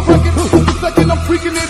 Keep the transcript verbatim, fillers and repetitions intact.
wreck it. Just a second, I'm freaking it